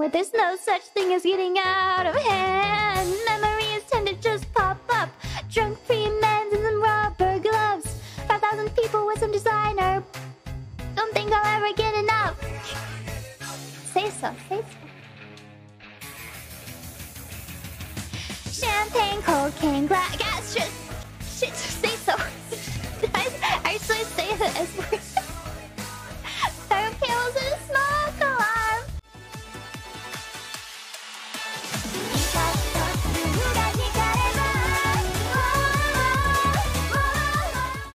but there's no such thing as getting out of hand. Memories tend to just pop up. Drunk pre-meds and some rubber gloves. 5,000 people with some designer. Don't think I'll ever get enough. Say so, say so. Champagne, cocaine, gastric. Shit, say so. I swear say the S word.